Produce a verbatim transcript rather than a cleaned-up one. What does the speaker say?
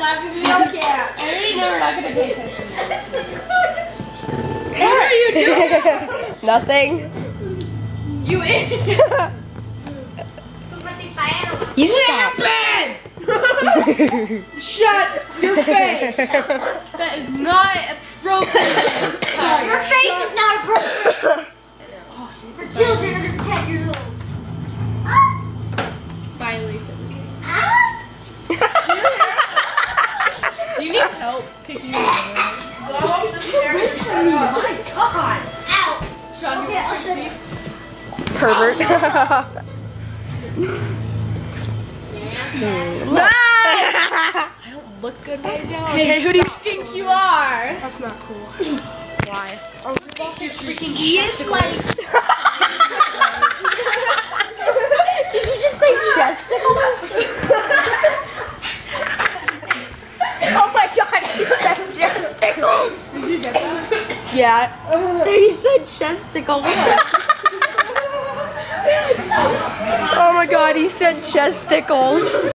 laughing. We don't care. I already know we're not gonna pay attention. What are you doing? Nothing. You idiot. You stop. Shut your face. That is not appropriate. Your face is not appropriate. For children under ten years old. Violates everything. Ah. Do you need help picking your nose? Go up the stairs. Shut up. My God. Ow. Sean, you Okay, want I'll some seats? Pervert. I don't look good right now. Hey, who do you think you are? That's not cool. Why? He is like. Did you just say chesticles? Oh my god, he said chesticles. Did you get that? Yeah. He said chesticles. Oh my god, he said chesticles.